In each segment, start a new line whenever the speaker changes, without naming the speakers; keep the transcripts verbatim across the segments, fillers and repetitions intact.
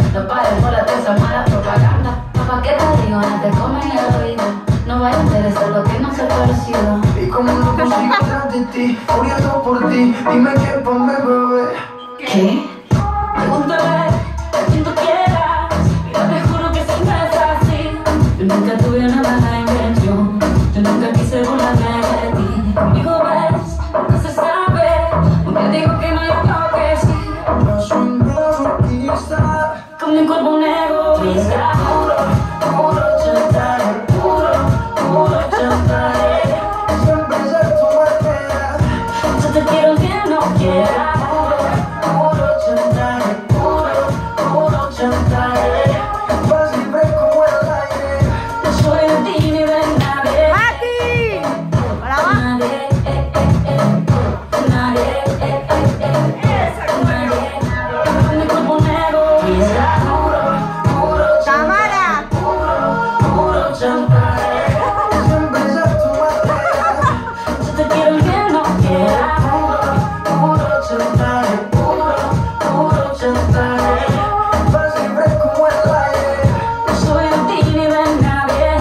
No pares por la esa mala propaganda. Papá, ¿qué te digo? No te comen el oído. No vaya a interesar lo que no se ha parecido.
Y como no consigo atrás de ti, muriendo por ti, dime qué ponme, bebé.
¿Qué? Pregúntale a quien tú quieras. Mira, te juro que siempre es así. Yo nunca tuve una mala intención. Yo nunca quise burlarme de ti. Conmigo ves, nunca se sabe. Aunque digo que no, yo creo que sí.
No soy un masoquista.
Con mi cuerpo un egoísta. Puro, puro chantaje. Puro, puro chantaje.
Siempre es tu manera.
Yo te quiero que no quieras.
Puro chantaje, puro, puro chantaje. Vas libre como el aire.
No soy de ti ni de nadie.
¡Mati! ¡Para abajo!
Nadie, eh, eh, eh. Nadie, eh, eh, eh. Nadie. Con mi cuerpo un egoísta. Puro, puro
¡Cámara!
puro, puro chantaje.
Siempre es tu manera.
Yo te quiero que no quieras.
Puro chantaje, puro, puro chantaje. Vas libre como el aire.
No soy de ti ni de nadie.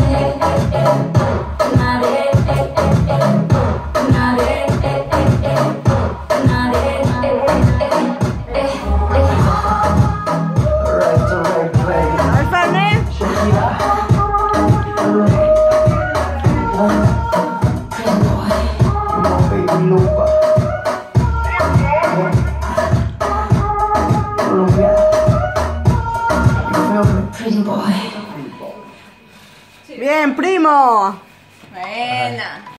Nadie, nadie, nadie.
Right, right, play.
¿El Fernet?
No, baby, lupa. Colombia. You feel me?
Pretty boy.
Bien, primo.
Buena.